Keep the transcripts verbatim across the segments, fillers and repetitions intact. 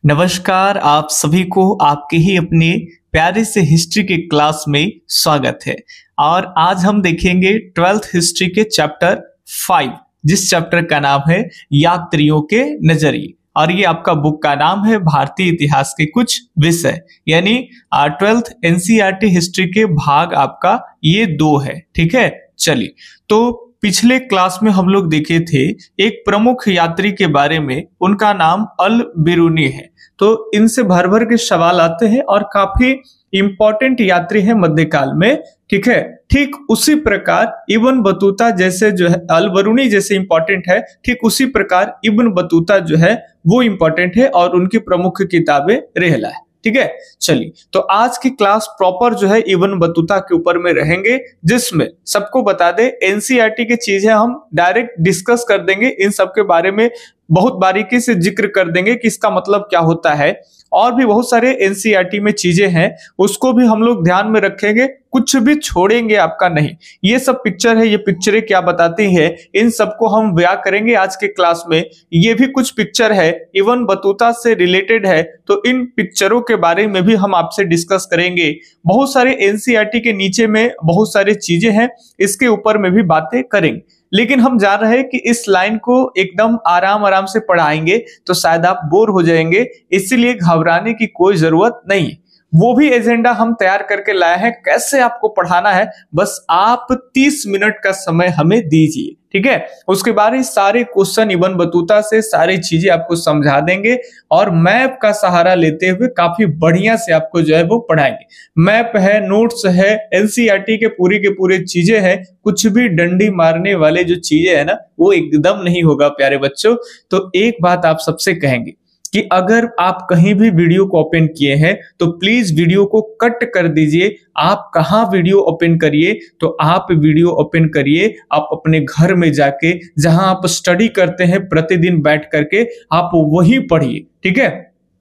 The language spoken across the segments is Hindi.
नमस्कार, आप सभी को आपके ही अपने प्यारे से हिस्ट्री के क्लास में स्वागत है। और आज हम देखेंगे ट्वेल्थ हिस्ट्री के चैप्टर फाइव, जिस चैप्टर का नाम है यात्रियों के नजरिए। और ये आपका बुक का नाम है भारतीय इतिहास के कुछ विषय, यानी ट्वेल्थ एनसीईआरटी हिस्ट्री के भाग आपका ये दो है। ठीक है, चलिए। तो पिछले क्लास में हम लोग देखे थे एक प्रमुख यात्री के बारे में, उनका नाम अल बिरूनी है। तो इनसे भर भर के सवाल आते हैं और काफी इंपॉर्टेंट यात्री है मध्यकाल में। ठीक है, ठीक उसी प्रकार इब्न बतूता जैसे जो है, अल बिरूनी जैसे इंपॉर्टेंट है, ठीक उसी प्रकार इब्न बतूता जो है वो इंपॉर्टेंट है और उनकी प्रमुख किताबें रहला है। ठीक है, चलिए। तो आज की क्लास प्रॉपर जो है इब्न बतूता के ऊपर में रहेंगे, जिसमें सबको बता दे एनसीईआरटी की चीजें हम डायरेक्ट डिस्कस कर देंगे। इन सब के बारे में बहुत बारीकी से जिक्र कर देंगे कि इसका मतलब क्या होता है। और भी बहुत सारे एनसीईआरटी में चीजें हैं, उसको भी हम लोग ध्यान में रखेंगे, कुछ भी छोड़ेंगे आपका नहीं। ये सब पिक्चर है, ये पिक्चरें क्या बताती है, इन सबको हम बयां करेंगे आज के क्लास में। ये भी कुछ पिक्चर है, इब्न बतूता से रिलेटेड है, तो इन पिक्चरों के बारे में भी हम आपसे डिस्कस करेंगे। बहुत सारे एनसीईआरटी के नीचे में बहुत सारी चीजें हैं, इसके ऊपर में भी बातें करेंगे। लेकिन हम जान रहे हैं कि इस लाइन को एकदम आराम आराम से पढ़ाएंगे तो शायद आप बोर हो जाएंगे, इसीलिए घबराने की कोई जरूरत नहीं। वो भी एजेंडा हम तैयार करके लाए हैं, कैसे आपको पढ़ाना है, बस आप तीस मिनट का समय हमें दीजिए। ठीक है, उसके बाद ही सारे क्वेश्चन इब्न बतूता से सारी चीजें आपको समझा देंगे और मैप का सहारा लेते हुए काफी बढ़िया से आपको जो है वो पढ़ाएंगे। मैप है, नोट्स है, एनसीईआरटी के पूरी के पूरे चीजें हैं, कुछ भी डंडी मारने वाले जो चीजें है ना, वो एकदम नहीं होगा प्यारे बच्चों। तो एक बात आप सबसे कहेंगे कि अगर आप कहीं भी वीडियो को ओपन किए हैं तो प्लीज वीडियो को कट कर दीजिए। आप कहां वीडियो ओपन करिए, तो आप वीडियो ओपन करिए आप अपने घर में जाके, जहां आप स्टडी करते हैं प्रतिदिन बैठ करके, आप वही पढ़िए। ठीक है,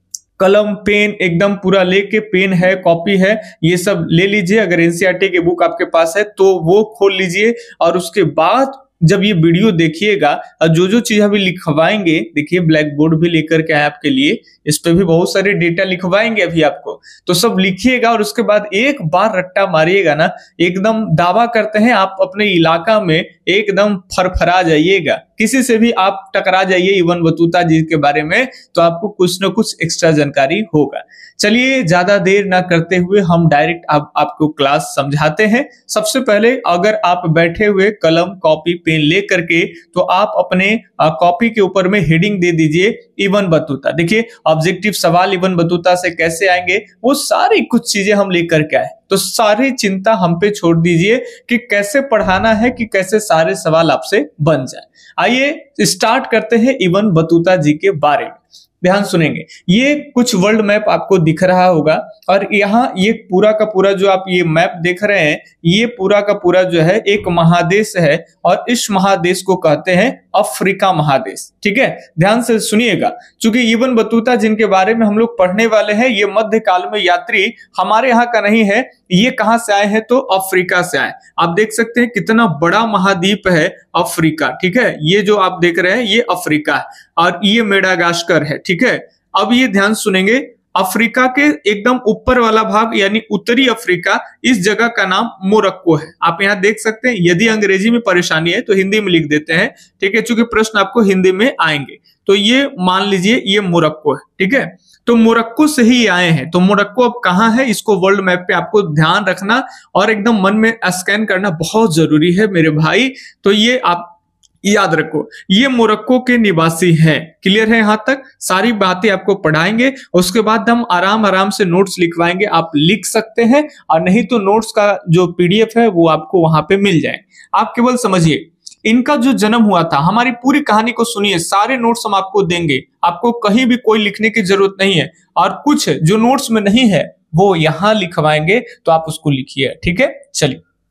कलम पेन एकदम पूरा लेके, पेन है, कॉपी है, ये सब ले लीजिए। अगर एनसीईआरटी की बुक आपके पास है तो वो खोल लीजिए और उसके बाद जब ये वीडियो देखिएगा और जो जो चीज अभी लिखवाएंगे, देखिए ब्लैक बोर्ड भी लेकर के आए आपके लिए, इस पे भी बहुत सारे डेटा लिखवाएंगे अभी आपको, तो सब लिखिएगा और उसके बाद एक बार रट्टा मारिएगा ना, एकदम दावा करते हैं आप अपने इलाका में एकदम फरफरा जाइएगा। किसी से भी आप टकरा जाइए इब्न बतूता जी के बारे में, तो आपको कुछ ना कुछ एक्स्ट्रा जानकारी होगा। चलिए, ज्यादा देर ना करते हुए हम डायरेक्ट आप, आपको क्लास समझाते हैं। सबसे पहले अगर आप बैठे हुए कलम कॉपी पेन ले करके, तो आप अपने कॉपी के ऊपर में हेडिंग दे दीजिए इब्न बतूता। देखिए ऑब्जेक्टिव सवाल इब्न बतूता से कैसे आएंगे, वो सारी कुछ चीजें हम लेकर के आए, तो सारी चिंता हम पे छोड़ दीजिए कि कैसे पढ़ाना है, कि कैसे सारे सवाल आपसे बन जाए। आइए स्टार्ट करते हैं इब्न बतूता जी के बारे में। ध्यान सुनेंगे, ये कुछ वर्ल्ड मैप आपको दिख रहा होगा और यहाँ ये पूरा का पूरा जो आप ये मैप देख रहे हैं, ये पूरा का पूरा जो है एक महादेश है और इस महादेश को कहते हैं अफ्रीका महादेश। ठीक है, ध्यान से सुनिएगा, क्योंकि इब्न बतूता जिनके बारे में हम लोग पढ़ने वाले हैं, ये मध्यकाल में यात्री हमारे यहाँ का नहीं है। ये कहां से आए हैं, तो अफ्रीका से आए। आप देख सकते हैं कितना बड़ा महाद्वीप है अफ्रीका। ठीक है, ये जो आप देख रहे हैं ये अफ्रीका है और ये मेडागास्कर है। ठीक है, अब ये ध्यान सुनेंगे, अफ्रीका के एकदम ऊपर वाला भाग यानी उत्तरी अफ्रीका, इस जगह का नाम मोरक्को है। आप यहाँ देख सकते हैं, यदि अंग्रेजी में परेशानी है तो हिंदी में लिख देते हैं। ठीक है, चूंकि प्रश्न आपको हिंदी में आएंगे, तो ये मान लीजिए ये मोरक्को है। ठीक है, तो मोरक्को से ही आए हैं। तो मोरक्को अब कहां है, इसको वर्ल्ड मैप पे आपको ध्यान रखना और एकदम मन में स्कैन करना बहुत जरूरी है मेरे भाई। तो ये आप याद रखो, ये मोरक्को के निवासी हैं। क्लियर है, यहां तक सारी बातें आपको पढ़ाएंगे, उसके बाद हम आराम आराम से नोट्स लिखवाएंगे। आप लिख सकते हैं और नहीं तो नोट्स का जो पीडीएफ है वो आपको वहां पे मिल जाए। आप केवल समझिए इनका जो जन्म हुआ था, हमारी पूरी कहानी को सुनिए, सारे नोट्स हम आपको देंगे, आपको कहीं भी कोई लिखने की जरूरत नहीं है। और कुछ जो नोट्स में नहीं है वो यहां लिखवाएंगे, तो आप उसको लिखिए। ठीक है, चलिए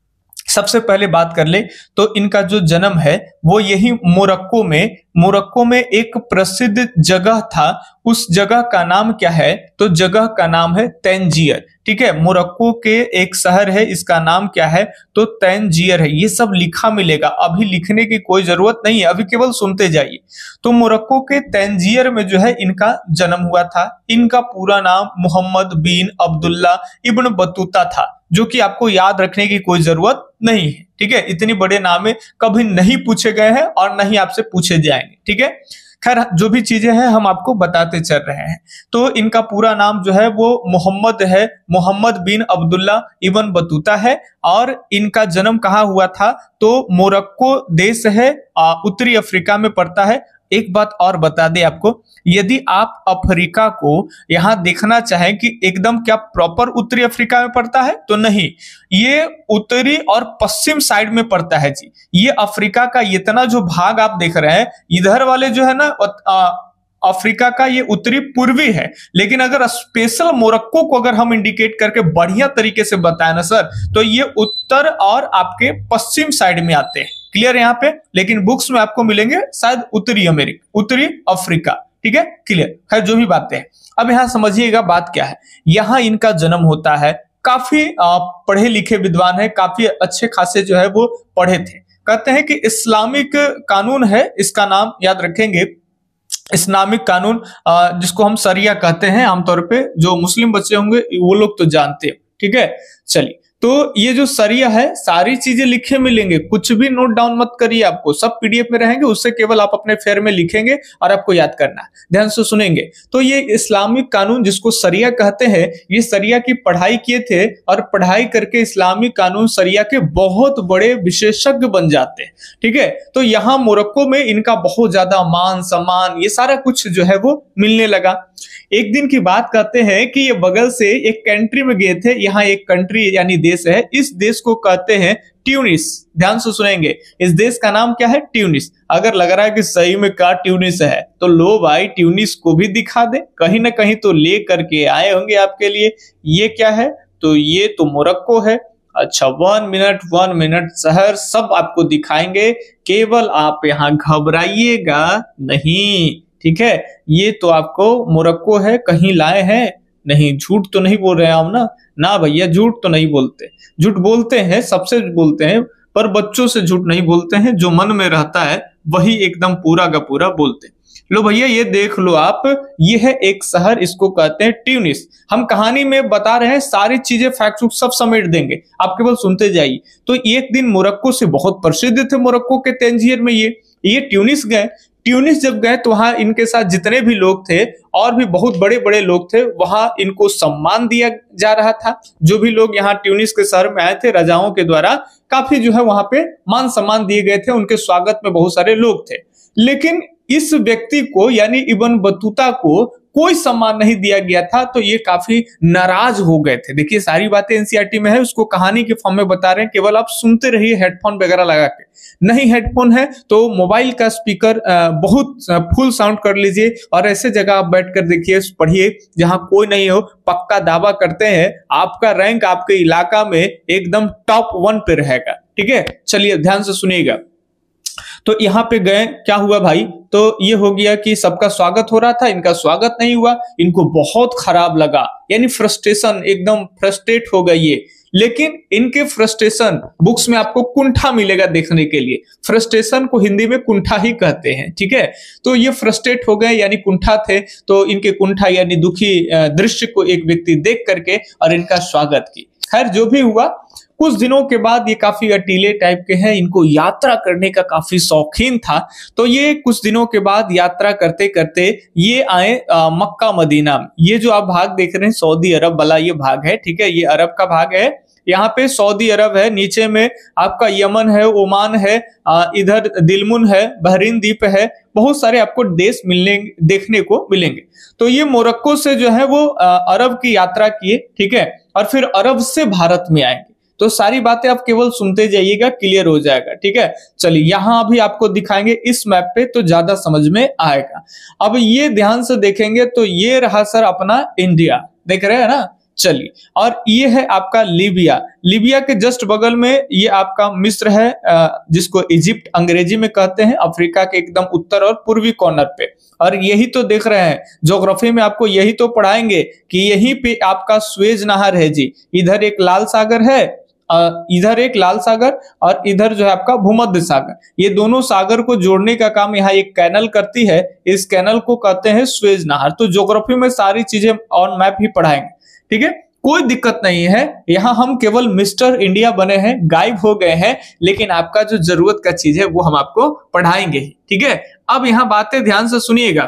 सबसे पहले बात कर ले तो इनका जो जन्म है वो यही मोरक्को में मोरक्को में एक प्रसिद्ध जगह था, उस जगह का नाम क्या है? तो जगह का नाम है तंजीर। ठीक है, मोरक्को के एक शहर है, इसका नाम क्या है? तो तंजीर है। ये सब लिखा मिलेगा, अभी लिखने की कोई जरूरत नहीं है, अभी केवल सुनते जाइए। तो मोरक्को के तंजीर में जो है इनका जन्म हुआ था। इनका पूरा नाम Muhammad bin Abdullah ibn Battuta था, जो कि आपको याद रखने की कोई जरूरत नहीं है। ठीक है, इतनी बड़े नाम कभी नहीं पूछे गए हैं और नहीं आपसे पूछे जाएंगे। ठीक है, खैर जो भी चीजें हैं हम आपको बताते चल रहे हैं। तो इनका पूरा नाम जो है वो मोहम्मद है, Muhammad bin Abdullah ibn Battuta है। और इनका जन्म कहाँ हुआ था? तो मोरक्को देश है, उत्तरी अफ्रीका में पड़ता है। एक बात और बता दे आपको, यदि आप अफ्रीका को यहां देखना चाहें कि एकदम क्या प्रॉपर उत्तरी अफ्रीका में पड़ता है, तो नहीं, ये उत्तरी और पश्चिम साइड में पड़ता है जी। ये अफ्रीका का इतना जो भाग आप देख रहे हैं, इधर वाले जो है ना अफ्रीका का, ये उत्तरी पूर्वी है। लेकिन अगर स्पेशल मोरक्को को अगर हम इंडिकेट करके बढ़िया तरीके से बताए ना सर, तो ये उत्तर और आपके पश्चिम साइड में आते हैं। क्लियर यहाँ पे? लेकिन बुक्स में आपको मिलेंगे शायद उत्तरी अमेरिका, उत्तरी अफ्रीका। ठीक है, क्लियर। खैर जो भी बातें हैं, अब यहाँ समझिएगा बात क्या है। यहाँ इनका जन्म होता है, काफी पढ़े लिखे विद्वान है, काफी अच्छे खासे जो है वो पढ़े थे। कहते हैं कि इस्लामिक कानून है, इसका नाम याद रखेंगे, इस्लामिक कानून, जिसको हम शरिया कहते हैं। आमतौर पे जो मुस्लिम बच्चे होंगे वो लोग तो जानते हैं। ठीक है, चलिए, तो ये जो शरिया है सारी चीजें लिखे मिलेंगे, कुछ भी नोट डाउन मत करिए, आपको सब पीडीएफ में रहेंगे, उससे केवल आप अपने फेयर में लिखेंगे और आपको याद करना है, ध्यान से सुनेंगे। तो ये इस्लामिक कानून जिसको शरिया कहते हैं, ये शरिया की पढ़ाई किए थे और पढ़ाई करके इस्लामिक कानून शरिया के बहुत बड़े विशेषज्ञ बन जाते हैं। ठीक है, तो यहाँ मोरक्को में इनका बहुत ज्यादा मान सम्मान ये सारा कुछ जो है वो मिलने लगा। एक दिन की बात कहते हैं कि ये बगल से एक कंट्री में गए थे, यहाँ एक कंट्री यानी देश है, इस देश को कहते हैं ट्यूनिस। ध्यान से सुनेंगे, इस देश का नाम क्या है? ट्यूनिस। अगर लग रहा है कि सही में का ट्यूनिस है, तो लो भाई ट्यूनिस को भी दिखा दे, कहीं ना कहीं तो ले करके आए होंगे आपके लिए। ये क्या है? तो ये तो मोरक्को है। अच्छा, वन मिनट वन मिनट शहर सब आपको दिखाएंगे, केवल आप यहाँ घबराइएगा नहीं। ठीक है, ये तो आपको मोरक्को है, कहीं लाए हैं नहीं, झूठ तो नहीं बोल रहे हैं हम ना? ना भैया, झूठ तो नहीं बोलते, झूठ बोलते हैं सबसे बोलते हैं, पर बच्चों से झूठ नहीं बोलते हैं। जो मन में रहता है वही एकदम पूरा का पूरा बोलते हैं। लो भैया, ये देख लो आप, ये है एक शहर, इसको कहते हैं ट्यूनिस। हम कहानी में बता रहे हैं, सारी चीजें फैक्ट सब समेट देंगे, आप केवल सुनते जाइए। तो एक दिन मोरक्को से बहुत प्रसिद्ध थे, मोरक्को के तंजीर में ये ये ट्यूनिस गए। ट्यूनिस जब गए तो वहां इनके साथ जितने भी लोग थे और भी बहुत बड़े बड़े लोग थे, वहां इनको सम्मान दिया जा रहा था। जो भी लोग यहाँ ट्यूनिस के शहर में आए थे राजाओं के द्वारा, काफी जो है वहां पे मान सम्मान दिए गए थे, उनके स्वागत में बहुत सारे लोग थे। लेकिन इस व्यक्ति को यानी इब्न बतूता को कोई सम्मान नहीं दिया गया था, तो ये काफी नाराज हो गए थे। देखिए सारी बातें एनसीईआरटी में है, उसको कहानी के फॉर्म में बता रहे हैं, केवल आप सुनते रहिए हेडफोन वगैरह लगा के। नहीं हेडफोन है तो मोबाइल का स्पीकर बहुत फुल साउंड कर लीजिए और ऐसे जगह आप बैठकर देखिए, पढ़िए जहां कोई नहीं हो। पक्का दावा करते हैं आपका रैंक आपके इलाका में एकदम टॉप वन पे रहेगा। ठीक है, चलिए ध्यान से सुनिएगा। तो यहाँ पे गए, क्या हुआ भाई? तो ये हो गया कि सबका स्वागत हो रहा था, इनका स्वागत नहीं हुआ, इनको बहुत खराब लगा, यानी फ्रस्ट्रेशन, एकदम फ्रस्ट्रेट हो गए ये। लेकिन इनके फ्रस्ट्रेशन बुक्स में आपको कुंठा मिलेगा देखने के लिए, फ्रस्ट्रेशन को हिंदी में कुंठा ही कहते हैं। ठीक है, तो ये फ्रस्ट्रेट हो गए यानी कुंठा थे, तो इनके कुंठा यानी दुखी दृश्य को एक व्यक्ति देख करके और इनका स्वागत की। खैर जो भी हुआ, कुछ दिनों के बाद ये काफी अटीले टाइप के हैं, इनको यात्रा करने का काफी शौकीन था। तो ये कुछ दिनों के बाद यात्रा करते करते ये आए आ, मक्का मदीना। ये जो आप भाग देख रहे हैं सऊदी अरब वाला ये भाग है। ठीक है, ये अरब का भाग है, यहाँ पे सऊदी अरब है, नीचे में आपका यमन है, ओमान है, आ, इधर दिलमुन है, बहरीन द्वीप है, बहुत सारे आपको देश मिलने देखने को मिलेंगे। तो ये मोरक्को से जो है वो आ, अरब की यात्रा किए। ठीक है, और फिर अरब से भारत में आएंगे। तो सारी बातें आप केवल सुनते जाइएगा, क्लियर हो जाएगा। ठीक है, चलिए यहां अभी आपको दिखाएंगे इस मैप पे, तो ज्यादा समझ में आएगा। अब ये ध्यान से देखेंगे तो ये रहा सर अपना इंडिया, देख रहे हैं ना, चलिए, और ये है आपका लीबिया। लीबिया के जस्ट बगल में ये आपका मिस्र है, जिसको इजिप्ट अंग्रेजी में कहते हैं, अफ्रीका के एकदम उत्तर और पूर्वी कॉर्नर पे। और यही तो देख रहे हैं, ज्योग्राफी में आपको यही तो पढ़ाएंगे कि यहीं पे आपका स्वेज नहर है जी। इधर एक लाल सागर है, इधर एक लाल सागर और इधर जो है आपका भूमध्य सागर। ये दोनों सागर को जोड़ने का काम यहाँ एक कैनल करती है, इस कैनल को कहते हैं स्वेज नहर। तो ज्योग्राफी में सारी चीजें ऑन मैप ही पढ़ाएंगे, ठीक है, कोई दिक्कत नहीं है। यहाँ हम केवल मिस्टर इंडिया बने हैं, गायब हो गए हैं, लेकिन आपका जो जरूरत का चीज है वो हम आपको पढ़ाएंगे ही, ठीक है। अब यहाँ बातें ध्यान से सुनिएगा।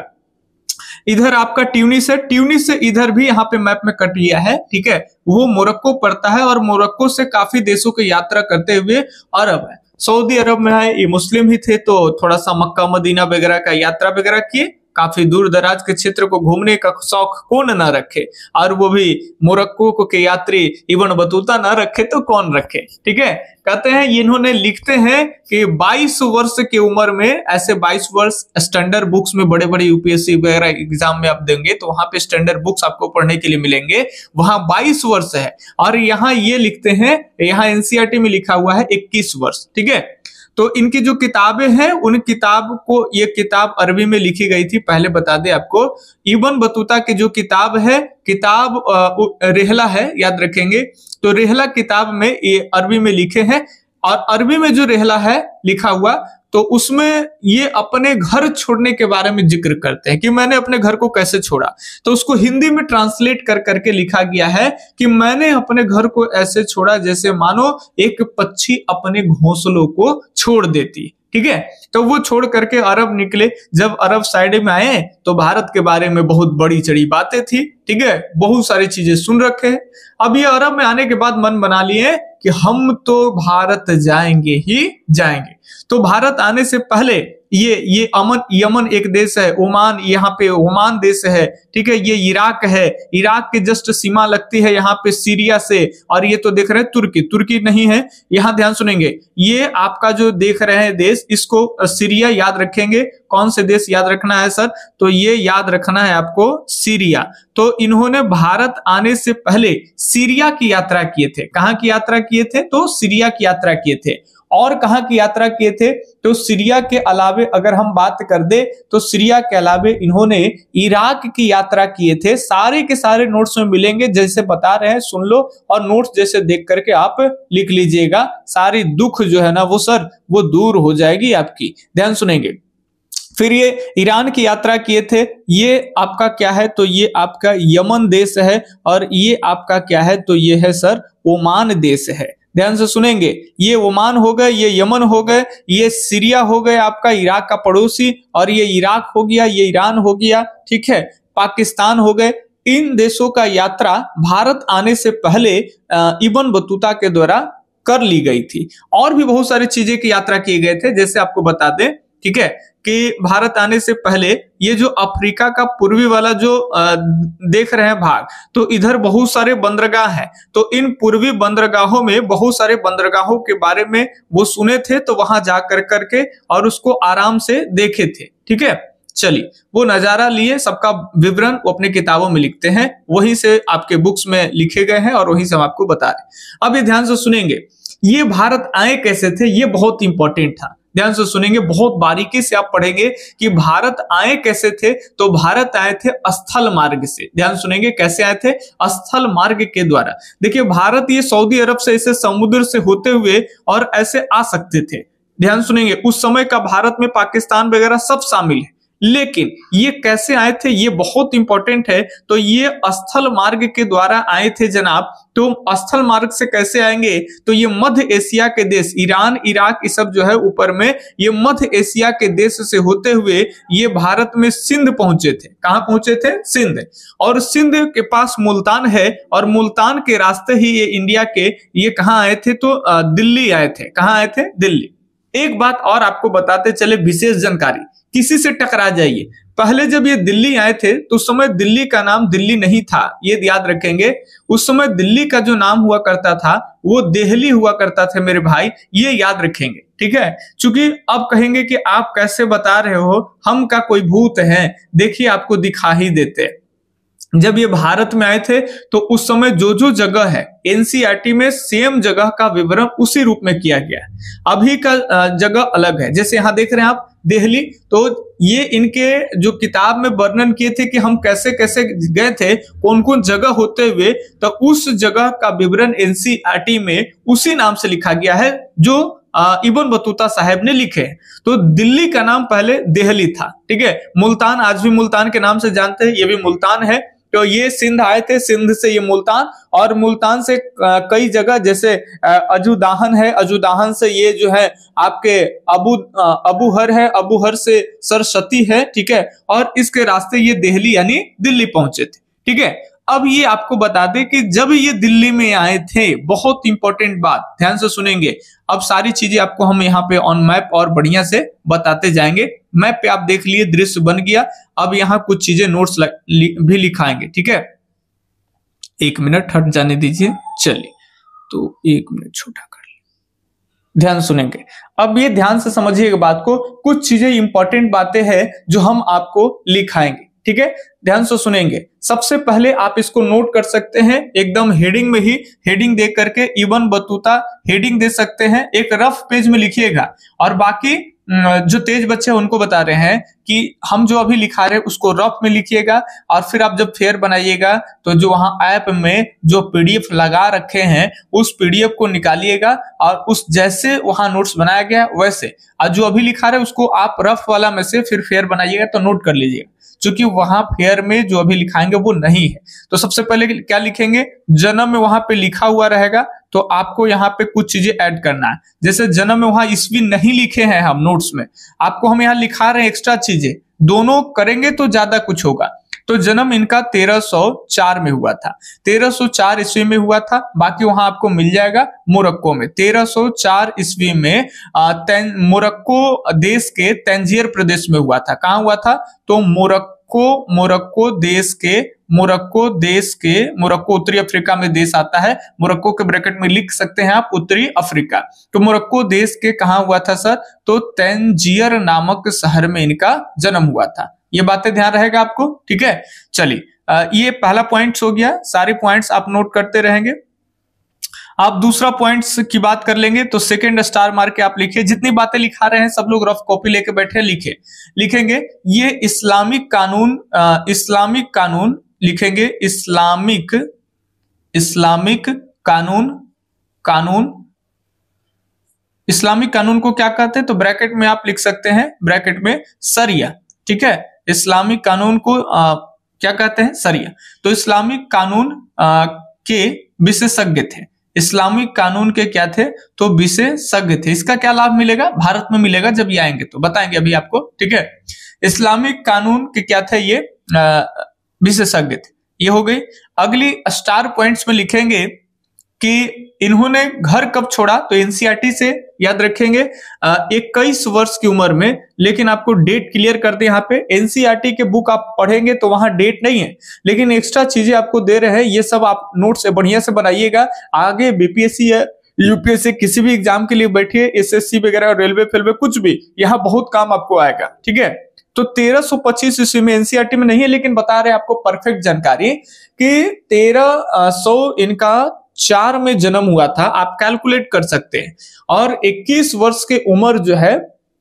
इधर आपका ट्यूनिस है, ट्यूनिस से इधर भी यहाँ पे मैप में कट लिया है, ठीक है, वो मोरक्को पड़ता है और मोरक्को से काफी देशों की यात्रा करते हुए अरब है। सऊदी अरब में है, ये मुस्लिम ही थे तो थोड़ा सा मक्का मदीना वगैरह का यात्रा वगैरह किए। काफी दूर दराज के क्षेत्र को घूमने का शौक कौन ना रखे, और वो भी मोरक्को को के यात्री इब्न बतूता ना रखे तो कौन रखे, ठीक है। कहते हैं, इन्होंने लिखते हैं कि बाईस वर्ष की उम्र में, ऐसे बाईस वर्ष स्टैंडर्ड बुक्स में बड़े बड़े यूपीएससी वगैरह एग्जाम में आप देंगे तो वहां पे स्टैंडर्ड बुक्स आपको पढ़ने के लिए मिलेंगे, वहां बाईस वर्ष है। और यहाँ ये लिखते हैं, यहाँ एनसीईआरटी में लिखा हुआ है इक्कीस वर्ष, ठीक है। तो इनकी जो किताबें हैं, उन किताब को, ये किताब अरबी में लिखी गई थी, पहले बता दे आपको। इब्न बतूता की जो किताब है, किताब रिहला है, याद रखेंगे। तो रिहला किताब में ये अरबी में लिखे हैं, और अरबी में जो रिहला है लिखा हुआ, तो उसमें ये अपने घर छोड़ने के बारे में जिक्र करते हैं कि मैंने अपने घर को कैसे छोड़ा। तो उसको हिंदी में ट्रांसलेट कर करके लिखा गया है कि मैंने अपने घर को ऐसे छोड़ा जैसे मानो एक पक्षी अपने घोंसलों को छोड़ देती, ठीक है। तो वो छोड़ करके अरब निकले। जब अरब साइड में आए तो भारत के बारे में बहुत बड़ी चढ़ी बातें थी, ठीक है, बहुत सारी चीजें सुन रखे हैं। अब ये अरब में आने के बाद मन बना लिए कि हम तो भारत जाएंगे ही जाएंगे। तो भारत आने से पहले ये ये अमन यमन एक देश है, ओमान, यहाँ पे ओमान देश है, ठीक है, ये इराक है, इराक के जस्ट सीमा लगती है यहाँ पे सीरिया से, और ये तो देख रहे हैं तुर्की, तुर्की नहीं है, यहाँ ध्यान सुनेंगे, ये आपका जो देख रहे हैं देश, इसको सीरिया याद रखेंगे। कौन से देश याद रखना है सर? तो ये याद रखना है आपको सीरिया। तो इन्होंने भारत आने से पहले सीरिया की यात्रा किए थे। कहाँ की यात्रा किए थे? तो सीरिया की यात्रा किए थे। और कहां की यात्रा किए थे? तो सीरिया के अलावे अगर हम बात कर दे तो सीरिया के अलावे इन्होंने इराक की यात्रा किए थे। सारे के सारे नोट्स में मिलेंगे, जैसे बता रहे हैं सुन लो, और नोट्स जैसे देख करके आप लिख लीजिएगा। सारी दुख जो है ना वो सर वो दूर हो जाएगी आपकी। ध्यान सुनेंगे। फिर ये ईरान की यात्रा किए थे। ये आपका क्या है? तो ये आपका यमन देश है, और ये आपका क्या है? तो ये है सर ओमान देश है। ध्यान से सुनेंगे, ये ओमान हो गए, ये यमन हो गए, ये सीरिया हो गए आपका इराक का पड़ोसी, और ये इराक हो गया, ये ईरान हो गया, ठीक है, पाकिस्तान हो गए। इन देशों का यात्रा भारत आने से पहले इब्न बतूता के द्वारा कर ली गई थी। और भी बहुत सारी चीजें की यात्रा किए गए थे, जैसे आपको बता दें, ठीक है, कि भारत आने से पहले ये जो अफ्रीका का पूर्वी वाला जो आ, देख रहे हैं भाग, तो इधर बहुत सारे बंदरगाह हैं। तो इन पूर्वी बंदरगाहों में बहुत सारे बंदरगाहों के बारे में वो सुने थे, तो वहां जा कर करके और उसको आराम से देखे थे, ठीक है। चलिए, वो नजारा लिए, सबका विवरण वो अपने किताबों में लिखते हैं, वहीं से आपके बुक्स में लिखे गए हैं और वहीं से हम आपको बता रहे हैं। अब ये ध्यान से सुनेंगे, ये भारत आए कैसे थे, ये बहुत इंपॉर्टेंट था। ध्यान से सुनेंगे, बहुत बारीकी से आप पढ़ेंगे कि भारत आए कैसे थे। तो भारत आए थे स्थल मार्ग से। ध्यान सुनेंगे, कैसे आए थे? स्थल मार्ग के द्वारा। देखिए, भारत ये सऊदी अरब से ऐसे समुद्र से होते हुए और ऐसे आ सकते थे। ध्यान सुनेंगे, उस समय का भारत में पाकिस्तान वगैरह सब शामिल है, लेकिन ये कैसे आए थे ये बहुत इंपॉर्टेंट है। तो ये स्थल मार्ग के द्वारा आए थे जनाब। तो स्थल मार्ग से कैसे आएंगे? तो ये मध्य एशिया के देश, ईरान, इराक, ये सब जो है ऊपर में, ये मध्य एशिया के देश से होते हुए ये भारत में सिंध पहुंचे थे। कहां पहुंचे थे? सिंध। और सिंध के पास मुल्तान है, और मुल्तान के रास्ते ही ये इंडिया के ये कहां आए थे? तो दिल्ली आए थे। कहां आए थे? दिल्ली। एक बात और आपको बताते चले, विशेष जानकारी, किसी से टकरा जाइए। पहले जब ये दिल्ली आए थे तो उस समय दिल्ली का नाम दिल्ली नहीं था, ये याद रखेंगे। उस समय दिल्ली का जो नाम हुआ करता था वो देहली हुआ करता था मेरे भाई, ये याद रखेंगे, ठीक है। चूंकि अब कहेंगे कि आप कैसे बता रहे हो, हम का कोई भूत है? देखिए, आपको दिखा ही देते। जब ये भारत में आए थे तो उस समय जो जो जगह है एनसीईआरटी में सेम जगह का विवरण उसी रूप में किया गया है। अभी का जगह अलग है, जैसे यहां देख रहे हैं आप दिल्ली, तो ये इनके जो किताब में वर्णन किए थे कि हम कैसे कैसे गए थे, कौन कौन जगह होते हुए, तो उस जगह का विवरण एनसीईआरटी में उसी नाम से लिखा गया है जो इब्न बतूता साहब ने लिखे। तो दिल्ली का नाम पहले दिल्ली था, ठीक है। मुल्तान आज भी मुल्तान के नाम से जानते हैं, ये भी मुल्तान है। तो ये सिंध आए थे, सिंध से ये मुल्तान, और मुल्तान से कई जगह जैसे अजुदाहन है, अजुदाहन से ये जो है आपके अबू अबूहर है, अबूहर से सरस्वती है, ठीक है। और इसके रास्ते ये दिल्ली यानी दिल्ली पहुंचे थे, ठीक है। अब ये आपको बता दें कि जब ये दिल्ली में आए थे, बहुत इंपॉर्टेंट बात ध्यान से सुनेंगे, अब सारी चीजें आपको हम यहाँ पे ऑन मैप और बढ़िया से बताते जाएंगे। मैप पे आप देख लिए दृश्य बन गया, अब यहाँ कुछ चीजें नोट्स लि, भी लिखाएंगे, ठीक है। एक मिनट हट जाने दीजिए, चलिए तो एक मिनट छोटा कर लिया, ध्यान सुनेंगे। अब ये ध्यान से समझिएगा बात को, कुछ चीजें इंपॉर्टेंट बातें हैं जो हम आपको लिखाएंगे, ठीक है। ध्यान से सुनेंगे। सबसे पहले आप इसको नोट कर सकते हैं, एकदम हेडिंग में ही हेडिंग दे करके इब्न बतूता हेडिंग दे सकते हैं, एक रफ पेज में लिखिएगा। और बाकी जो तेज बच्चे हैं उनको बता रहे हैं कि हम जो अभी लिखा रहे हैं उसको रफ में लिखिएगा, और फिर आप जब फेयर बनाइएगा तो जो वहां ऐप में जो पीडीएफ लगा रखे हैं उस पीडीएफ को निकालिएगा, और उस जैसे वहां नोट्स बनाया गया वैसे, और जो अभी लिखा रहे उसको आप रफ वाला में से फिर फेयर बनाइएगा, तो नोट कर लीजिएगा, क्योंकि वहां फेयर में जो अभी लिखाएंगे वो नहीं है। तो सबसे पहले क्या लिखेंगे, जन्म में वहां पे लिखा हुआ रहेगा, तो आपको यहाँ पे कुछ चीजें ऐड करना है। जैसे जन्म में वहां ईस्वी नहीं लिखे हैं हम नोट्स में, आपको हम यहाँ लिखा रहे हैं एक्स्ट्रा चीजें, दोनों करेंगे तो ज्यादा कुछ होगा। तो जन्म इनका तेरह सौ चार में हुआ था, तेरह सौ चार ईस्वी में हुआ था, बाकी वहां आपको मिल जाएगा मोरक्को में। तेरह सौ चार ईस्वी में मोरक्को देश के तंजीर प्रदेश में हुआ था। कहां हुआ था, तो मोरक्को मोरक्को देश के मोरक्को देश के मोरक्को उत्तरी अफ्रीका में देश आता है, मोरक्को के ब्रैकेट में लिख सकते हैं आप उत्तरी अफ्रीका। तो मोरक्को देश के कहां हुआ था सर, तो तंजीर नामक शहर में इनका जन्म हुआ था। ये बातें ध्यान रहेगा आपको, ठीक है। चलिए ये पहला पॉइंट्स हो गया, सारे पॉइंट्स आप नोट करते रहेंगे। आप दूसरा पॉइंट्स की बात कर लेंगे तो सेकंड स्टार मार के आप लिखिए, जितनी बातें लिखा रहे हैं सब लोग रफ कॉपी लेके बैठे लिखे लिखेंगे। ये इस्लामिक कानून, इस्लामिक कानून लिखेंगे, इस्लामिक इस्लामिक कानून कानून इस्लामिक कानून को क्या कहते हैं, तो ब्रैकेट में आप लिख सकते हैं, ब्रैकेट में सरिया, ठीक है। इस्लामिक कानून को आ, क्या कहते हैं, सरिया। तो इस्लामिक कानून आ, के विशेषज्ञ थे, इस्लामिक कानून के क्या थे, तो विशेषज्ञ थे। इसका क्या लाभ मिलेगा, भारत में मिलेगा, जब ये आएंगे तो बताएंगे अभी आपको, ठीक है। इस्लामिक कानून के क्या थे, ये विशेषज्ञ थे। ये हो गई। अगली स्टार पॉइंट्स में लिखेंगे कि इन्होंने घर कब छोड़ा, तो एनसीईआरटी से याद रखेंगे इक्कीस वर्ष की उम्र में, लेकिन आपको डेट क्लियर कर दे। यहाँ पे एनसीईआरटी के बुक आप पढ़ेंगे तो वहां डेट नहीं है, लेकिन एक्स्ट्रा चीजें आपको दे रहे हैं, ये सब आप नोट से बढ़िया से बनाइएगा। आगे बीपीएससी है, यूपीएससी, किसी भी एग्जाम के लिए बैठिए, एसएससी वगैरह, रेलवे फेलवे, कुछ भी, यहाँ बहुत काम आपको आएगा, ठीक है। तो तेरह सौ पच्चीस ईस्वी में, एनसीईआरटी में नहीं है लेकिन बता रहे हैं आपको परफेक्ट जानकारी कि तेरह सौ इनका चार में जन्म हुआ था, आप कैलकुलेट कर सकते हैं। और इक्कीस वर्ष की उम्र जो है,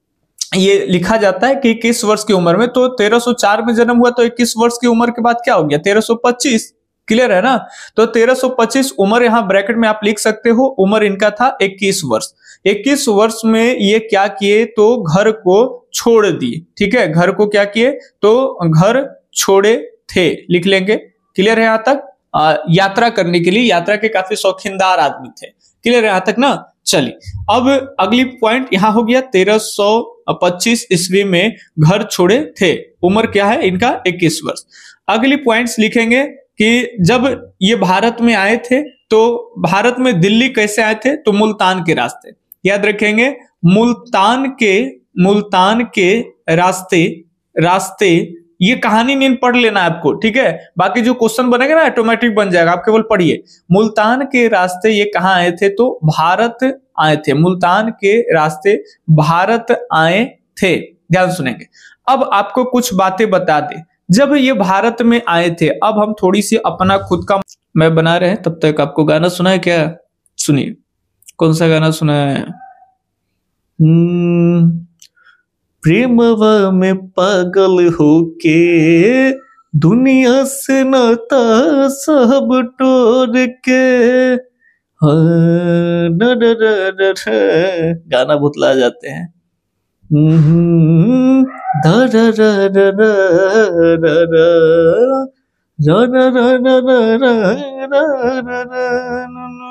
ये लिखा जाता है कि इक्कीस वर्ष की उम्र में, तो तेरह सौ चार में जन्म हुआ, तो इक्कीस वर्ष की उम्र के बाद क्या हो गया, तेरह सौ पच्चीस, क्लियर है ना। तो तेरह सौ पच्चीस उम्र यहाँ ब्रैकेट में आप लिख सकते हो, उम्र इनका था इक्कीस वर्ष। इक्कीस वर्ष में ये क्या किए, तो घर को छोड़ दिए, ठीक है। घर को क्या किए, तो घर छोड़े थे, लिख लेंगे, क्लियर है यहाँ तक। आ, यात्रा करने के लिए, यात्रा के काफी शौकीनदार आदमी थे, क्लियर है यहाँ तक ना। चलिए अब अगली पॉइंट यहाँ हो गया, तेरह सौ पच्चीस ईस्वी में घर छोड़े थे, उम्र क्या है इनका इक्कीस वर्ष। अगली पॉइंट्स लिखेंगे कि जब ये भारत में आए थे, तो भारत में दिल्ली कैसे आए थे, तो मुल्तान के रास्ते, याद रखेंगे, मुल्तान के मुल्तान के रास्ते रास्ते ये कहानी नहीं पढ़ लेना है आपको, ठीक है। बाकी जो क्वेश्चन बनेगा ना ऑटोमेटिक बन जाएगा, आप केवल पढ़िए। मुल्तान के रास्ते ये कहाँ आए थे, तो भारत आए थे, मुल्तान के रास्ते भारत आए थे, ध्यान सुनेंगे। अब आपको कुछ बातें बता दे, जब ये भारत में आए थे, अब हम थोड़ी सी अपना खुद का मैं बना रहे हैं, तब तक आपको गाना सुना है क्या? सुनिए, कौन सा गाना सुना है? हम्म, प्रेमवा में पागल होके दुनिया से नाता सब तोड़ के, हाँ, न, न, न, न, न, गाना भुतला जाते हैं। हम्म, दा दा दा दा दा दा दा, रा रा रा रा रा रा रा रा रा।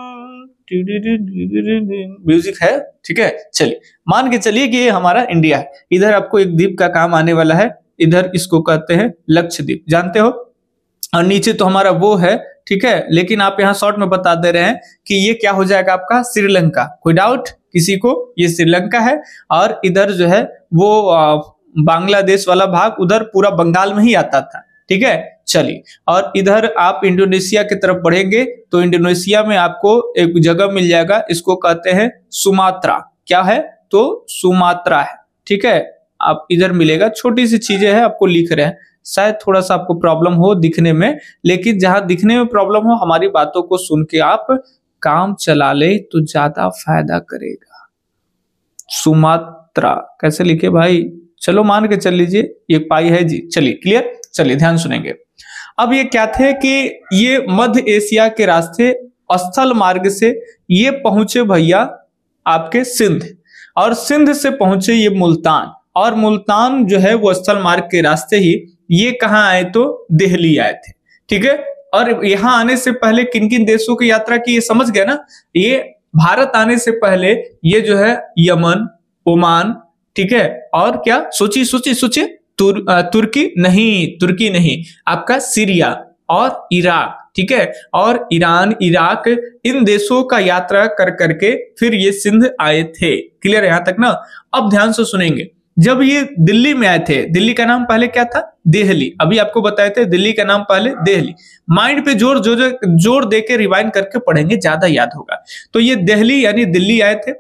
म्यूजिक है, ठीक है। चलिए मान के चलिए कि ये हमारा इंडिया है, इधर आपको एक द्वीप का काम आने वाला है, इधर इसको कहते हैं लक्षद्वीप, जानते हो, और नीचे तो हमारा वो है, ठीक है। लेकिन आप यहाँ शॉर्ट में बता दे रहे हैं कि ये क्या हो जाएगा आपका श्रीलंका, कोई डाउट किसी को? ये श्रीलंका है, और इधर जो है वो बांग्लादेश वाला भाग उधर पूरा बंगाल में ही आता था, ठीक है। चलिए, और इधर आप इंडोनेशिया की तरफ बढ़ेंगे तो इंडोनेशिया में आपको एक जगह मिल जाएगा, इसको कहते हैं सुमात्रा। क्या है? तो सुमात्रा है, ठीक है। आप इधर मिलेगा, छोटी सी चीजें हैं, आपको लिख रहे हैं, शायद थोड़ा सा आपको प्रॉब्लम हो दिखने में, लेकिन जहां दिखने में प्रॉब्लम हो, हमारी बातों को सुन के आप काम चला ले तो ज्यादा फायदा करेगा। सुमात्रा कैसे लिखे भाई? चलो मान के चल लीजिए, ये पाई है जी। चलिए क्लियर, चलिए ध्यान सुनेंगे। अब ये क्या थे कि ये मध्य एशिया के रास्ते स्थल मार्ग से ये पहुंचे भैया आपके सिंध, और सिंध से पहुंचे ये मुल्तान, और मुल्तान जो है वो स्थल मार्ग के रास्ते ही ये कहां आए? तो दिल्ली आए थे, ठीक है। और यहां आने से पहले किन किन देशों की यात्रा की, ये समझ गए ना। ये भारत आने से पहले ये जो है यमन, ओमान, ठीक है, और क्या सोचिए सोचिए सोचिए, तुर, तुर्की नहीं, तुर्की नहीं, आपका सीरिया और इराक, ठीक है, और ईरान, इराक, इन देशों का यात्रा कर करके फिर ये सिंध आए थे। क्लियर है यहां तक ना? अब ध्यान से सुनेंगे। जब ये दिल्ली में आए थे, दिल्ली का नाम पहले क्या था? दिल्ली। अभी आपको बताए थे दिल्ली का नाम पहले दिल्ली। माइंड पे जोर जो जो जोर देके रिवाइंड करके पढ़ेंगे, ज्यादा याद होगा। तो ये दिल्ली यानी दिल्ली आए थे।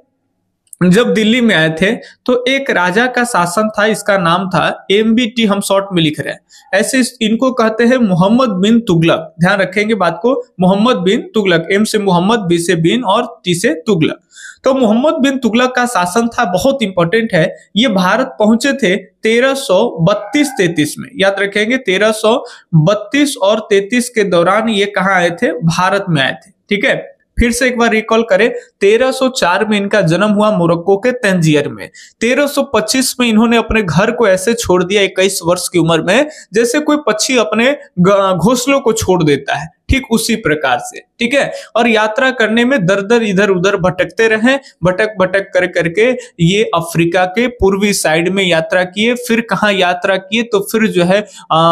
जब दिल्ली में आए थे तो एक राजा का शासन था, इसका नाम था एमबीटी, हम शॉर्ट में लिख रहे हैं। ऐसे इनको कहते हैं मोहम्मद बिन तुगलक। ध्यान रखेंगे बात को, मोहम्मद बिन तुगलक, एम से मोहम्मद, बी से बिन और टी से तुगलक। तो मोहम्मद बिन तुगलक का शासन था, बहुत इंपॉर्टेंट है। ये भारत पहुंचे थे तेरह सौ बत्तीस तैतीस में, याद रखेंगे तेरह सौ बत्तीस और तैतीस के दौरान ये कहां आए थे? भारत में आए थे, ठीक है। फिर से एक बार रिकॉल करें, तेरह सौ चार में इनका जन्म हुआ मोरक्को के तंजियर में। तेरह सौ पच्चीस में इन्होंने अपने घर को ऐसे छोड़ दिया इक्कीस वर्ष की उम्र में, जैसे कोई पक्षी अपने घोंसलों को छोड़ देता है, ठीक उसी प्रकार से, ठीक है। और यात्रा करने में दर दर इधर उधर भटकते रहे, भटक भटक कर करके ये अफ्रीका के पूर्वी साइड में यात्रा किए। फिर कहाँ यात्रा किए? तो फिर जो है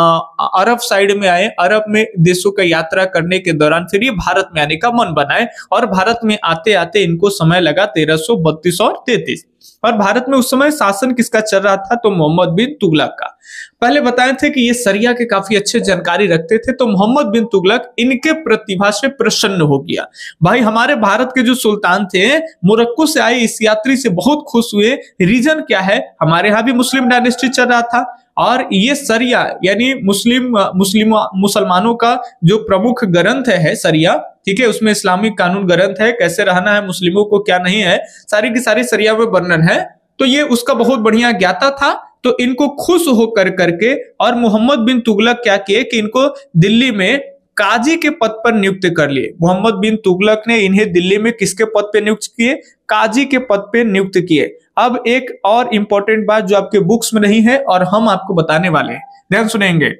अरब साइड में आए। अरब में देशों का यात्रा करने के दौरान फिर ये भारत में आने का मन बनाए, और भारत में आते आते इनको समय लगा तेरह सौ बत्तीस और तैतीस। और भारत में उस समय शासन किसका चल रहा था? तो मोहम्मद बिन तुगलक का। पहले बताए थे कि ये सरिया के काफी अच्छे जानकारी रखते थे, तो मोहम्मद बिन तुगलक इनके प्रतिभा से प्रसन्न हो गया। भाई हमारे भारत के जो सुल्तान थे मोरक्को से आए इस यात्री से बहुत खुश हुए। रीजन क्या है? हमारे यहाँ भी मुस्लिम डायनेस्टी चल रहा था, और ये सरिया यानी मुस्लिम मुस्लिम मुसलमानों का जो प्रमुख ग्रंथ है सरिया, ठीक है, उसमें इस्लामिक कानून ग्रंथ है, कैसे रहना है मुस्लिमों को क्या नहीं है, सारी की सारी सरिया में वर्णन है। तो ये उसका बहुत बढ़िया ज्ञाता था, तो इनको खुश होकर करके और मोहम्मद बिन तुगलक क्या किए कि इनको दिल्ली में काजी के पद पर नियुक्त कर लिए। मोहम्मद बिन तुगलक ने इन्हें दिल्ली में किसके पद पे नियुक्त किए? काजी के पद पे नियुक्त किए। अब एक और इंपॉर्टेंट बात जो आपके बुक्स में नहीं है और हम आपको बताने वाले हैं, ध्यान सुनेंगे।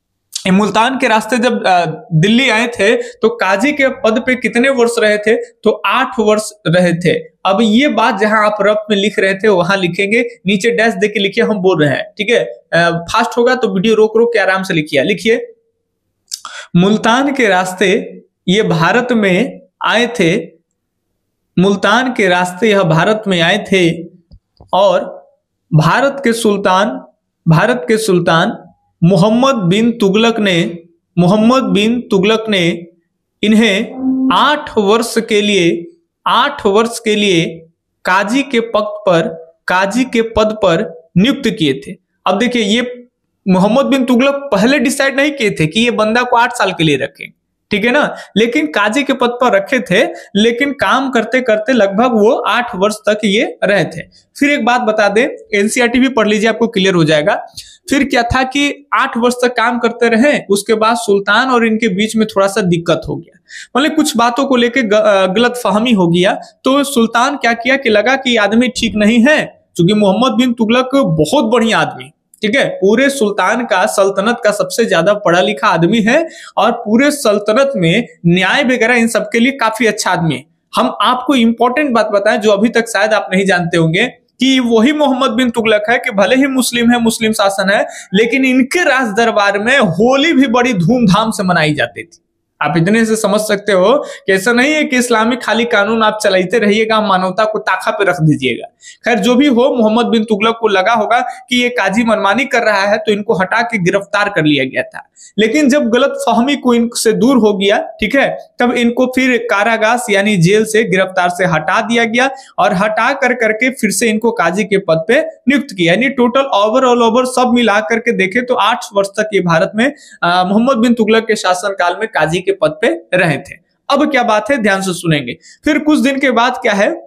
मुल्तान के रास्ते जब दिल्ली आए थे तो काजी के पद पे कितने वर्ष रहे थे? तो आठ वर्ष रहे थे। अब ये बात जहां आप रफ में लिख रहे थे वहां लिखेंगे, नीचे डैश देके लिखिए, हम बोल रहे हैं, ठीक है। फास्ट होगा तो वीडियो रोक रोक के आराम से लिखिए। लिखिए, मुल्तान के रास्ते ये भारत में आए थे, मुल्तान के रास्ते यह भारत में आए थे, और भारत के सुल्तान भारत के सुल्तान मोहम्मद बिन तुगलक ने मोहम्मद बिन तुगलक ने इन्हें आठ वर्ष के लिए आठ वर्ष के लिए काजी के पद पर काजी के पद पर नियुक्त किए थे। अब देखिए, ये मोहम्मद बिन तुगलक पहले डिसाइड नहीं किए थे कि ये बंदा को आठ साल के लिए रखें, ठीक है ना, लेकिन काजी के पद पर रखे थे, लेकिन काम करते करते लगभग वो आठ वर्ष तक ये रहे थे। फिर एक बात बता दें, एनसीईआरटी भी पढ़ लीजिए, आपको क्लियर हो जाएगा। फिर क्या था कि आठ वर्ष तक काम करते रहे, उसके बाद सुल्तान और इनके बीच में थोड़ा सा दिक्कत हो गया, मतलब कुछ बातों को लेकर गलत फहमी हो गया। तो सुल्तान क्या किया कि लगा कि आदमी ठीक नहीं है, क्योंकि मोहम्मद बिन तुगलक बहुत बढ़िया आदमी, ठीक है, पूरे सुल्तान का सल्तनत का सबसे ज्यादा पढ़ा लिखा आदमी है और पूरे सल्तनत में न्याय वगैरह इन सबके लिए काफी अच्छा आदमी है। हम आपको इंपॉर्टेंट बात बताएं जो अभी तक शायद आप नहीं जानते होंगे कि वही मोहम्मद बिन तुगलक है कि भले ही मुस्लिम है, मुस्लिम शासन है, लेकिन इनके राज दरबार में होली भी बड़ी धूमधाम से मनाई जाती थी। आप इतने से समझ सकते हो कि ऐसा नहीं है कि इस्लामिक खाली कानून आप चलाते रहिएगा, मानवता को ताका पे रख दीजिएगा। खैर जो भी हो, मोहम्मद बिन तुगलक को लगा होगा कि ये काजी मनमानी कर रहा है, तो इनको हटा के गिरफ्तार कर लिया गया था। लेकिन जब गलत फहमी को इनसे दूर हो गया, ठीक है, तब इनको फिर कारागार यानी जेल से गिरफ्तार से हटा दिया गया और हटा कर करके फिर से इनको काजी के पद पे नियुक्त किया। यानी टोटल ओवरऑल ओवर सब मिला करके देखे तो आठ वर्ष तक ये भारत में मोहम्मद बिन तुगलक के शासनकाल में काजी के पद पे रहे थे। अब क्या बात है, ध्यान से सुनेंगे। फिर कुछ दिन के बाद क्या है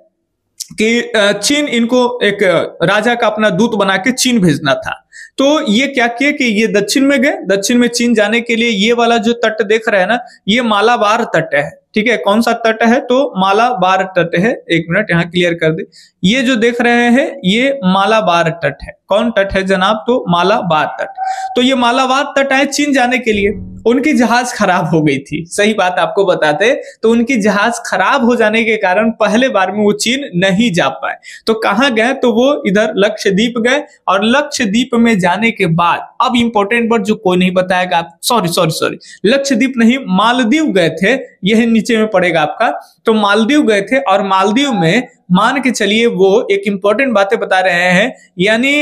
कि चीन इनको एक राजा का अपना दूत बना के चीन भेजना था। तो ये क्या किए कि ये दक्षिण में गए। दक्षिण में चीन जाने के लिए ये वाला जो तट देख रहे हैं ना, ये मालाबार तट है, ठीक है। कौन सा तट है, तो मालाबार तट है। एक मिनट यहाँ क्लियर कर दे, ये जो देख रहे हैं ये मालाबार तट है। कौन तट है जनाब, तो मालाबार तट। तो ये मालाबार तट आए चीन जाने के लिए, उनकी जहाज खराब हो गई थी। सही बात आपको बताते, तो उनकी जहाज खराब हो जाने के कारण पहले बार में वो चीन नहीं जा पाए। तो कहां गए, तो वो इधर लक्षद्वीप गए और लक्षद्वीप में जाने के बाद, अब इंपॉर्टेंट वर्ड जो कोई नहीं बताएगा, सॉरी सॉरी सॉरी लक्षद्वीप नहीं, मालदीव गए थे, यह नीचे में पड़ेगा आपका। तो मालदीव गए थे और मालदीव में मान के चलिए वो एक इंपॉर्टेंट बातें बता रहे हैं, यानी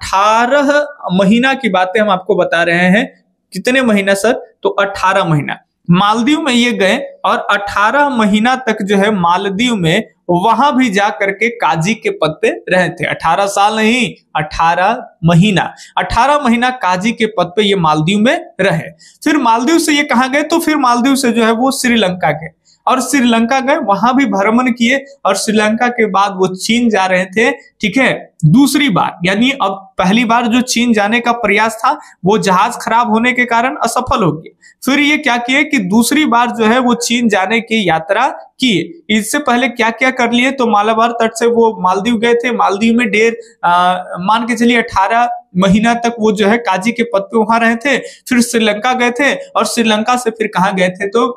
अठारह महीना की बातें हम आपको बता रहे हैं। कितने महीना सर, तो अठारह महीना मालदीव में ये गए और अठारह महीना तक जो है मालदीव में वहां भी जा करके काजी के पद पे रहे थे। अठारह साल नहीं, अठारह महीना, अठारह महीना काजी के पद पे ये मालदीव में रहे। फिर मालदीव से ये कहां गए, तो फिर मालदीव से जो है वो श्रीलंका गए और श्रीलंका गए, वहां भी भ्रमण किए और श्रीलंका के बाद वो चीन जा रहे थे, ठीक है, दूसरी बार। यानी अब पहली बार जो चीन जाने का प्रयास था वो जहाज खराब होने के कारण असफल हो गया। फिर ये क्या किए कि दूसरी बार जो है वो चीन जाने की यात्रा किए। इससे पहले क्या क्या कर लिए, तो मालाबार तट से वो मालदीव गए थे। मालदीव में डेढ़ मान के चलिए अठारह महीना तक वो जो है काजी के पद पे वहां रहे थे। फिर श्रीलंका गए थे और श्रीलंका से फिर कहां गए थे, तो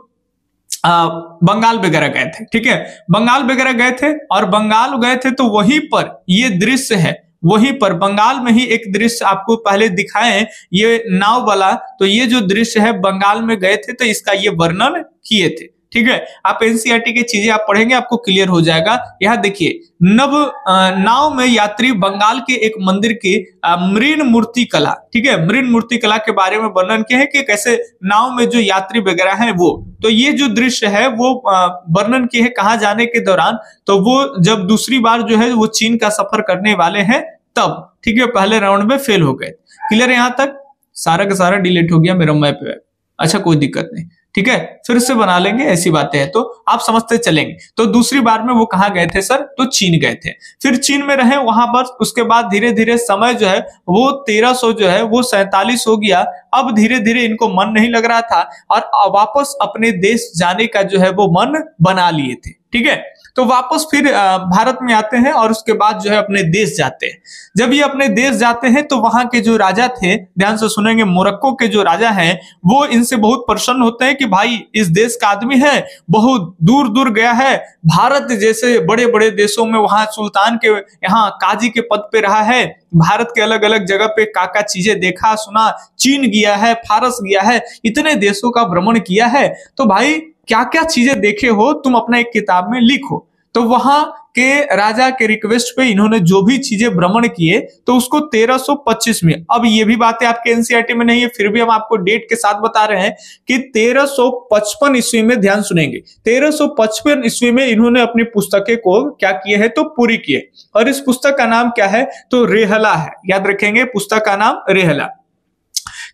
आ, बंगाल वगैरह गए थे, ठीक है, बंगाल वगैरह गए थे और बंगाल गए थे तो वहीं पर ये दृश्य है, वहीं पर बंगाल में ही एक दृश्य आपको पहले दिखाएं, ये नाव वाला। तो ये जो दृश्य है बंगाल में गए थे तो इसका ये वर्णन किए थे, ठीक है। आप एनसीईआरटी की चीजें आप पढ़ेंगे आपको क्लियर हो जाएगा। यहाँ देखिए, नव नाव में यात्री बंगाल के एक मंदिर की मृण मूर्ति कला, ठीक है, मृण मूर्ति कला के बारे में वर्णन किया है कि कैसे नाव में जो यात्री वगैरह हैं वो। तो ये जो दृश्य है वो वर्णन किए है कहाँ जाने के दौरान, तो वो जब दूसरी बार जो है वो चीन का सफर करने वाले हैं तब, ठीक है, पहले राउंड में फेल हो गए। क्लियर, यहाँ तक सारा का सारा डिलीट हो गया मेरा मैप पे, अच्छा कोई दिक्कत नहीं, ठीक है, फिर से बना लेंगे, ऐसी बातें हैं तो आप समझते चलेंगे। तो दूसरी बार में वो कहाँ गए थे सर, तो चीन गए थे। फिर चीन में रहे वहां पर, उसके बाद धीरे धीरे समय जो है वो तेरह सौ जो है वो सैंतालीस हो गया। अब धीरे धीरे इनको मन नहीं लग रहा था और वापस अपने देश जाने का जो है वो मन बना लिए थे, ठीक है। तो वापस फिर भारत में आते हैं और उसके बाद जो है अपने देश जाते हैं। जब ये अपने देश जाते हैं तो वहां के जो राजा थे, ध्यान से सुनेंगे, मोरक्को के जो राजा हैं वो इनसे बहुत प्रसन्न होते हैं कि भाई इस देश का आदमी है, बहुत दूर दूर गया है, भारत जैसे बड़े बड़े देशों में वहां सुल्तान के यहाँ काजी के पद पे रहा है, भारत के अलग अलग जगह पे काका चीजें देखा सुना, चीन गया है, फारस गया है, इतने देशों का भ्रमण किया है, तो भाई क्या क्या चीजें देखे हो तुम अपना एक किताब में लिखो। तो वहां के राजा के रिक्वेस्ट पे इन्होंने जो भी चीजें भ्रमण किए तो उसको तेरह सौ पच्चीस में, अब ये भी बातें आपके एनसीईआरटी में नहीं है फिर भी हम आपको डेट के साथ बता रहे हैं कि तेरह सौ पचपन ईस्वी में, ध्यान सुनेंगे, तेरह सौ पचपन ईस्वी में इन्होंने अपनी पुस्तकें को क्या किए है, तो पूरी किए। और इस पुस्तक का नाम क्या है, तो रेहला है, याद रखेंगे पुस्तक का नाम रेहला।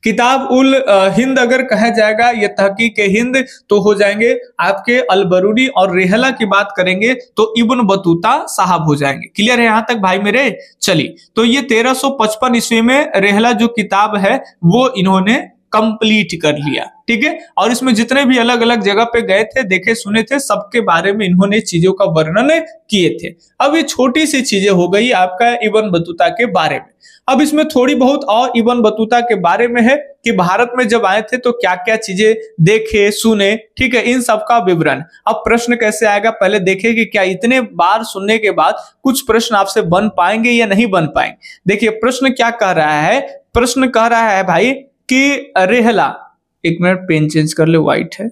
किताब उल हिंद अगर कहा जाएगा या तहकीक हिंद तो हो जाएंगे आपके अल-बरूनी, और रेहला की बात करेंगे तो इब्न बतूता साहब हो जाएंगे। क्लियर है यहां तक भाई मेरे? चलिए, तो ये तेरह सौ पचपन ईस्वी में रेहला जो किताब है वो इन्होंने कंप्लीट कर लिया। ठीक है, और इसमें जितने भी अलग अलग जगह पे गए थे, देखे सुने थे, सबके बारे में इन्होंने चीजों का वर्णन किए थे। अब ये छोटी सी चीजें हो गई आपका इब्न बतूता के बारे में। अब इसमें थोड़ी बहुत और इब्न बतूता के बारे में है कि भारत में जब आए थे तो क्या क्या चीजें देखे सुने, ठीक है, इन सब का विवरण। अब प्रश्न कैसे आएगा, पहले देखें कि क्या इतने बार सुनने के बाद कुछ प्रश्न आपसे बन पाएंगे या नहीं बन पाएंगे। देखिए प्रश्न क्या कह रहा है, प्रश्न कह रहा है भाई कि रेहला, एक मिनट पेन चेंज कर ले, व्हाइट है।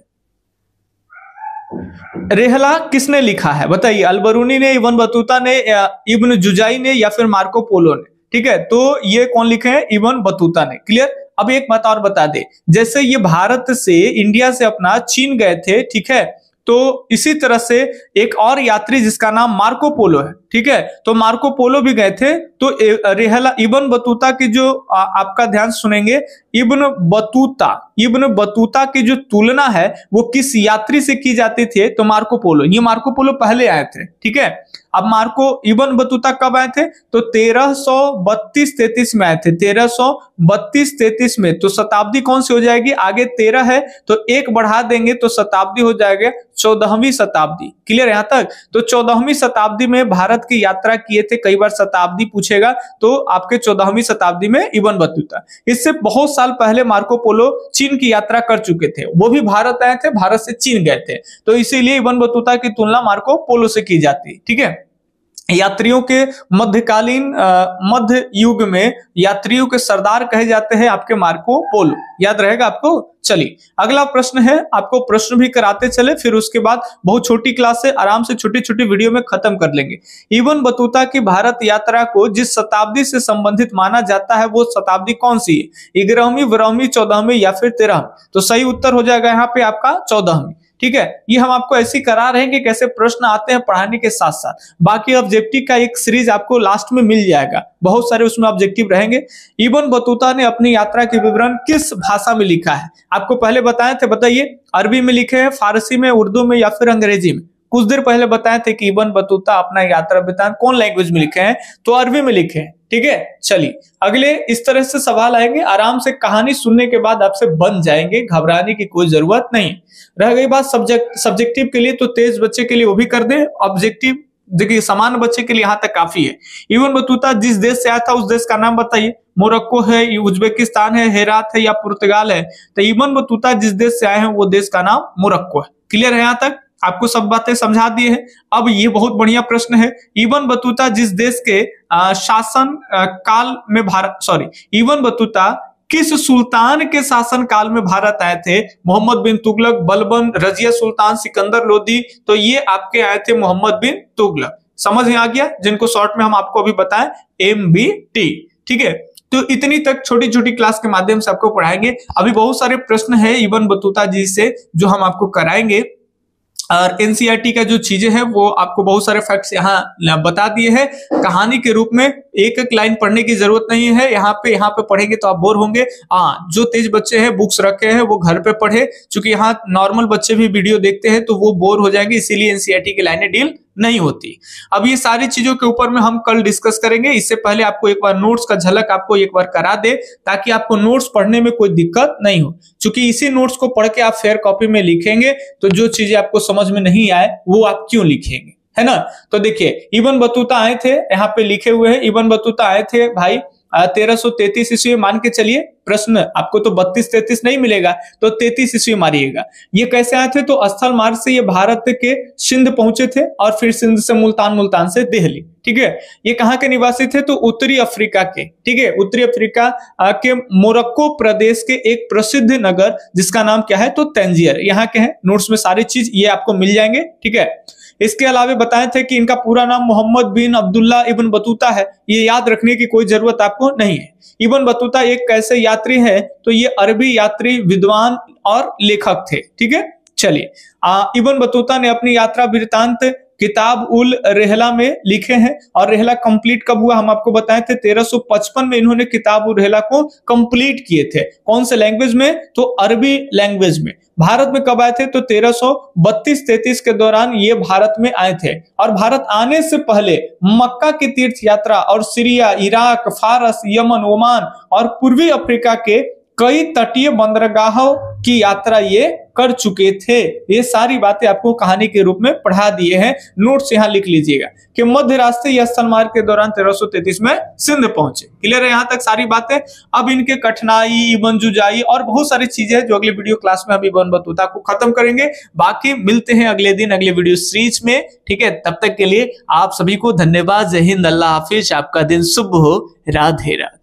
रेहला किसने लिखा है बताइए? अल-बरूनी ने, इब्न बतूता ने, इब्न जुजाई ने, या फिर मार्को पोलो ने? ठीक है, तो ये कौन लिखे हैं? इब्न बतूता ने। क्लियर। अब एक बात और बता दे, जैसे ये भारत से, इंडिया से अपना चीन गए थे, ठीक है, तो इसी तरह से एक और यात्री जिसका नाम मार्को पोलो है, ठीक है, तो मार्को पोलो भी गए थे। तो रेहला, इब्न बतूता की जो आ, आपका ध्यान सुनेंगे, इब्न बतूता, इब्न बतूता की जो तुलना है वो किस यात्री से की जाती थी? तो मार्को पोलो। ये मार्को पोलो पहले आए थे, ठीक है। अब मार्को इब्न बतूता कब आए थे? तो तेरह सौ बत्तीस तैतीस में आए थे, तेरह सौ बत्तीस तैतीस में। तो शताब्दी कौन सी हो जाएगी? आगे तेरह है तो एक बढ़ा देंगे तो शताब्दी हो जाएगा चौदहवीं शताब्दी। क्लियर यहां तक? तो चौदहवीं शताब्दी में भारत की यात्रा किए थे, कई बार शताब्दी पूछेगा तो आपके चौदहवीं शताब्दी में इब्न बतूता। इससे बहुत साल पहले मार्को पोलो चीन की यात्रा कर चुके थे, वो भी भारत आए थे, भारत से चीन गए थे, तो इसीलिए इब्न बतूता की तुलना मार्को पोलो से की जाती है। ठीक है, यात्रियों के मध्यकालीन मध्य युग में यात्रियों के सरदार कहे जाते हैं आपके मार्को पोलो। याद रहेगा आपको? चलिए अगला प्रश्न है, आपको प्रश्न भी कराते चले, फिर उसके बाद बहुत छोटी क्लास से आराम से छोटी छोटी वीडियो में खत्म कर लेंगे। इब्न बतूता की भारत यात्रा को जिस शताब्दी से संबंधित माना जाता है वो शताब्दी कौन सी है? ग्यारहवीं, बारहवीं, चौदहवीं या फिर तेरहवीं? तो सही उत्तर हो जाएगा यहाँ पे आपका चौदहवीं। ठीक है, ये हम आपको ऐसी करा रहे हैं कि कैसे प्रश्न आते हैं पढ़ाने के साथ साथ। बाकी ऑब्जेक्टिव का एक सीरीज आपको लास्ट में मिल जाएगा, बहुत सारे उसमें ऑब्जेक्टिव रहेंगे। इब्न बतूता ने अपनी यात्रा के विवरण किस भाषा में लिखा है? आपको पहले बताए थे, बताइए। अरबी में लिखे हैं, फारसी में, उर्दू में या फिर अंग्रेजी में? कुछ देर पहले बताए थे कि इब्न बतूता अपना यात्रा वृत्तांत कौन लैंग्वेज में लिखे हैं? तो अरबी में लिखे हैं। ठीक है, चलिए अगले इस तरह से सवाल आएंगे, आराम से कहानी सुनने के बाद आपसे बन जाएंगे, घबराने की कोई जरूरत नहीं। रह गई बात सब्जेक्ट सब्जेक्टिव के लिए, तो तेज बच्चे के लिए वो भी कर दे। ऑब्जेक्टिव देखिए सामान्य बच्चे के लिए यहां तक काफी है। इब्न बतूता जिस देश से आया था उस देश का नाम बताइए। मोरक्को है, उज्बेकिस्तान है, हेरात है या पुर्तगाल है? तो इब्न बतूता जिस देश से आए हैं वो देश का नाम मोरक्को है। क्लियर है यहां तक? आपको सब बातें समझा दी है। अब ये बहुत बढ़िया प्रश्न है, इब्न बतूता जिस देश के शासन काल में भारत सॉरी इब्न बतूता किस सुल्तान के शासन काल में भारत आए थे? मोहम्मद बिन तुगलक, बलबन, रजिया सुल्तान, सिकंदर लोदी? तो ये आपके आए थे मोहम्मद बिन तुगलक। समझ में आ गया? जिनको शॉर्ट में हम आपको अभी बताएं एम बी टी। ठीक है, तो इतनी तक छोटी छोटी क्लास के माध्यम से आपको पढ़ाएंगे। अभी बहुत सारे प्रश्न है इब्न बतूता जी से जो हम आपको कराएंगे, और एनसीईआरटी का जो चीजें हैं वो आपको बहुत सारे फैक्ट्स यहाँ बता दिए हैं कहानी के रूप में। एक एक लाइन पढ़ने की जरूरत नहीं है, यहाँ पे यहाँ पे पढ़ेंगे तो आप बोर होंगे। हाँ, जो तेज बच्चे हैं बुक्स रखे हैं वो घर पे पढ़े, क्योंकि यहाँ नॉर्मल बच्चे भी वीडियो देखते हैं तो वो बोर हो जाएंगे, इसीलिए एनसीईआरटी की लाइनें डील नहीं होती। अब ये सारी चीजों के ऊपर में हम कल डिस्कस करेंगे। इससे पहले आपको एक बार नोट्स का झलक आपको एक बार करा दे, ताकि आपको नोट्स पढ़ने में कोई दिक्कत नहीं हो, क्योंकि इसी नोट्स को पढ़ के आप फेयर कॉपी में लिखेंगे तो जो चीजें आपको समझ में नहीं आए वो आप क्यों लिखेंगे, है ना? तो देखिए इब्न बतूता आए थे, यहाँ पे लिखे हुए हैं, इब्न बतूता आए थे भाई तेरह सौ तैतीस ईस्वी, मान के चलिए। प्रश्न आपको तो बत्तीस तैतीस नहीं मिलेगा, तो तैतीस ईस्वी मारिएगा। ये कैसे आए थे? तो स्थल मार्ग से ये भारत के सिंध पहुंचे थे, और फिर सिंध से मुल्तान, मुल्तान से दिल्ली। ठीक है, ये कहाँ के निवासी थे? तो उत्तरी अफ्रीका के। ठीक है, उत्तरी अफ्रीका के मोरक्को प्रदेश के एक प्रसिद्ध नगर जिसका नाम क्या है? तो तंजीर। यहाँ के हैं, नोट्स में सारी चीज ये आपको मिल जाएंगे। ठीक है, इसके अलावा बताए थे कि इनका पूरा नाम Muhammad bin Abdullah ibn Battuta है। ये याद रखने की कोई जरूरत आपको नहीं है। इब्न बतूता एक कैसे यात्री है? तो ये अरबी यात्री, विद्वान और लेखक थे। ठीक है, चलिए इब्न बतूता ने अपनी यात्रा वृत्तांत किताब उल रेहला में लिखे हैं। और रेहला कंप्लीट कब हुआ हम आपको बताए थे, तेरह सौ पचपन में इन्होंने किताब उल रेहला को कंप्लीट किए थे। कौन से लैंग्वेज में, तो अरबी लैंग्वेज में। भारत में कब आए थे, तो तेरह सौ बत्तीस तैंतीस के दौरान ये भारत में आए थे। और भारत आने से पहले मक्का की तीर्थ यात्रा और सीरिया, इराक, फारस, यमन, ओमान और पूर्वी अफ्रीका के कई तटीय बंदरगाहों की यात्रा ये कर चुके थे। ये सारी बातें आपको कहानी के रूप में पढ़ा दिए हैं, नोट्स यहां लिख लीजिएगा कि मध्य रास्ते या स्तन मार्ग के दौरान तेरह सौ तैंतीस में सिंध पहुंचे। क्लियर है यहां तक सारी बातें। अब इनके कठिनाई, इबन जुजाई और बहुत सारी चीजें जो अगले वीडियो क्लास में हम इबन बतूता को खत्म करेंगे। बाकी मिलते हैं अगले दिन अगले वीडियो सीरीज में, ठीक है। तब तक के लिए आप सभी को धन्यवाद। जय हिंद, अल्लाह हाफिज, आपका दिन शुभ हो, राधे राधे।